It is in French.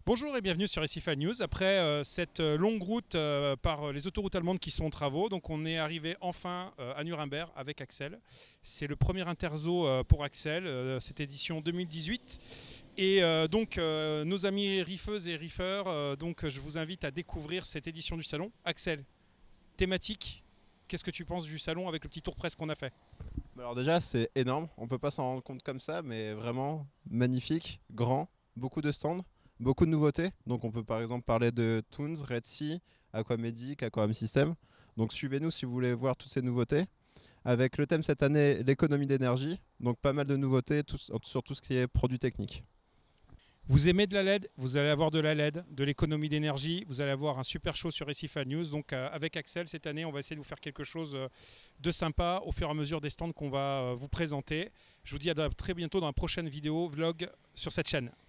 Bonjour et bienvenue sur Recify News. Après cette longue route par les autoroutes allemandes qui sont en travaux, donc on est arrivé enfin à Nuremberg avec Axel. C'est le premier Interzo pour Axel, cette édition 2018. Et nos amis riffeuses et riffeurs, donc je vous invite à découvrir cette édition du salon. Axel, thématique, qu'est-ce que tu penses du salon avec le petit tour presse qu'on a fait? Alors déjà c'est énorme, on peut pas s'en rendre compte comme ça, mais vraiment magnifique, grand, beaucoup de stands, beaucoup de nouveautés. Donc on peut par exemple parler de Toons, Red Sea, Aquamedic, Aquam System. Donc suivez-nous si vous voulez voir toutes ces nouveautés. Avec le thème cette année, l'économie d'énergie, donc pas mal de nouveautés sur tout ce qui est produits techniques. Vous aimez de la LED, vous allez avoir de la LED, de l'économie d'énergie, vous allez avoir un super show sur Recify News. Donc avec Axel, cette année, on va essayer de vous faire quelque chose de sympa au fur et à mesure des stands qu'on va vous présenter. Je vous dis à très bientôt dans la prochaine vidéo vlog sur cette chaîne.